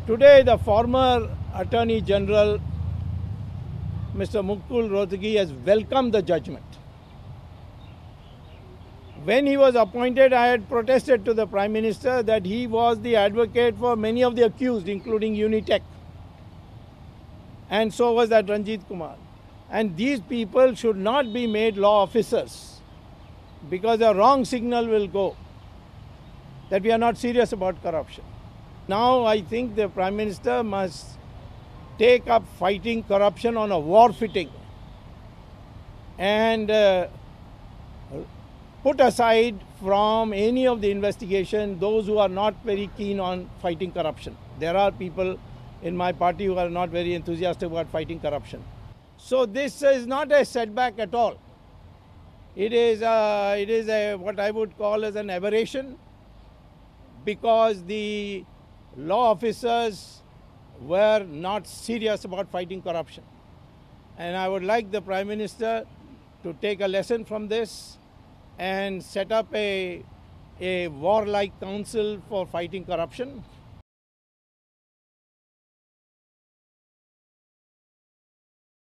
Today, the former Attorney General, Mr. Mukul Rohatgi, has welcomed the judgment. When he was appointed, I had protested to the Prime Minister that he was the advocate for many of the accused, including Unitech. And so was that Ranjit Kumar. And these people should not be made law officers, because a wrong signal will go that we are not serious about corruption. Now I think the Prime Minister must take up fighting corruption on a war footing and put aside from any of the investigation those who are not very keen on fighting corruption. There are people in my party who are not very enthusiastic about fighting corruption. So this is not a setback at all. It is what I would call as an aberration, because the law officers were not serious about fighting corruption. And I would like the Prime Minister to take a lesson from this and set up a warlike council for fighting corruption.